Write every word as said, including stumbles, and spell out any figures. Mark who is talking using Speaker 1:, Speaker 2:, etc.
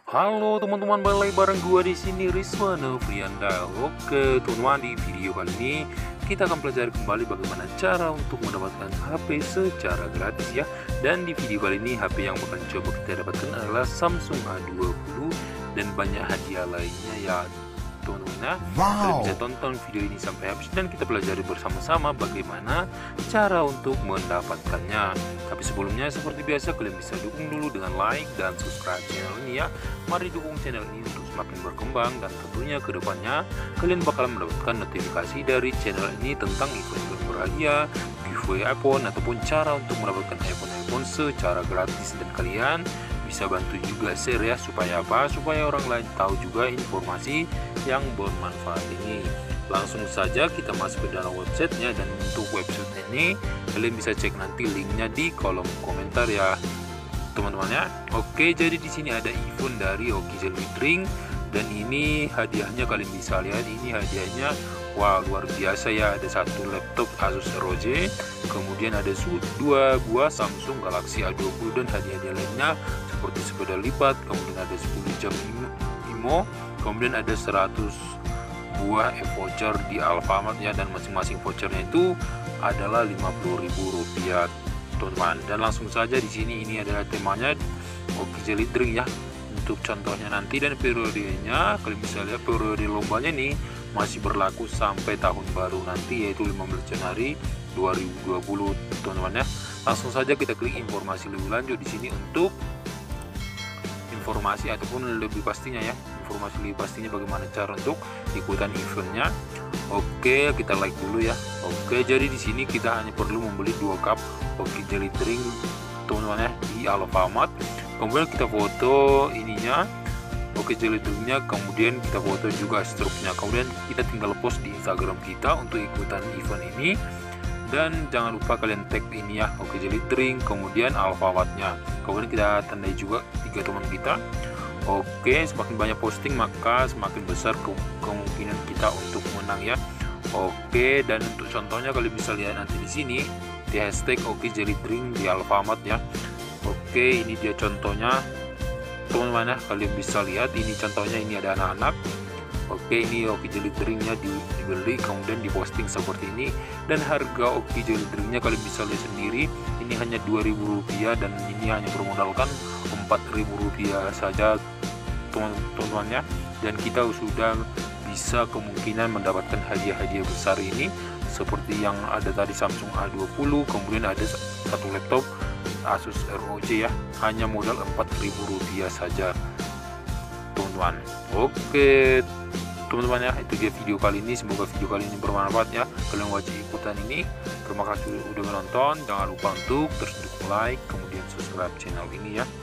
Speaker 1: Halo teman-teman, balik bareng gua di sini Rizwan Novrianda. Oke, teman-teman, di video kali ini kita akan pelajari kembali bagaimana cara untuk mendapatkan H P secara gratis ya. Dan di video kali ini H P yang akan coba kita dapatkan adalah Samsung A dua puluh dan banyak hadiah lainnya ya. Teman-teman, nah, kalian bisa tonton video ini sampai habis dan kita pelajari bersama-sama bagaimana cara untuk mendapatkannya. Tapi sebelumnya seperti biasa kalian bisa dukung dulu dengan like dan subscribe channel ini ya. Mari dukung channel ini untuk semakin berkembang dan tentunya kedepannya kalian bakalan mendapatkan notifikasi dari channel ini tentang event-event berhadiah, giveaway iPhone ataupun cara untuk mendapatkan iPhone-iPhone secara gratis. Dan kalian bisa bantu juga share ya, supaya apa? Supaya orang lain tahu juga informasi yang bermanfaat ini. Langsung saja kita masuk ke dalam websitenya, dan untuk website ini kalian bisa cek nanti linknya di kolom komentar ya teman-teman ya. Oke, jadi di sini ada event dari Oki Jelly Drink dan ini hadiahnya kalian bisa lihat, ini hadiahnya wah luar biasa ya. Ada satu laptop Asus R O G, kemudian ada dua buah Samsung Galaxy A dua puluh dan hadiah-hadiah lainnya seperti sepeda lipat, kemudian ada sepuluh jam IMO, kemudian ada seratus buah e-voucher di Alfamart ya, dan masing-masing vouchernya itu adalah lima puluh ribu rupiah teman-teman. Dan langsung saja di sini ini adalah temanya Oki Jelly Drink ya. Untuk contohnya nanti dan periodenya kalian bisa lihat, periode lombanya nih masih berlaku sampai tahun baru nanti, yaitu lima belas Januari dua ribu dua puluh teman-teman ya. Langsung saja kita klik informasi lebih lanjut di sini untuk informasi ataupun lebih pastinya ya, informasi lebih pastinya bagaimana cara untuk ikutan eventnya. Oke, kita like dulu ya. Oke, jadi di sini kita hanya perlu membeli dua cup Oki Jelly Drink teman-teman ya di Alfamart. Kemudian kita foto ininya Oki Jelly Drinknya, kemudian kita foto juga struknya, kemudian kita tinggal post di Instagram kita untuk ikutan event ini. Dan jangan lupa kalian tag ini ya, Oki Jelly Drink, kemudian Alfamartnya, kemudian kita tandai juga tiga teman kita. Oke, semakin banyak posting maka semakin besar ke kemungkinan kita untuk menang ya. Oke, dan untuk contohnya kalian bisa lihat nanti di sini di hashtag Oki Jelly Drink di Alfamart ya. Oke, ini dia contohnya teman-teman ya, kalian bisa lihat ini contohnya, ini ada anak-anak. Oke, ini Oki Jelly Drinknya dibeli kemudian diposting seperti ini, dan harga Oki Jelly Drinknya kalian bisa lihat sendiri, ini hanya dua ribu rupiah dan ini hanya bermodalkan empat ribu rupiah saja teman-teman ya. Dan kita sudah bisa kemungkinan mendapatkan hadiah-hadiah besar ini seperti yang ada tadi Samsung A dua puluh, kemudian ada satu laptop Asus R O G ya, hanya modal empat ribu rupiah saja teman-teman. Oke teman-teman ya, itu dia video kali ini, semoga video kali ini bermanfaat ya. Kalian wajib ikutan ini. Terima kasih sudah menonton, jangan lupa untuk terus like kemudian subscribe channel ini ya.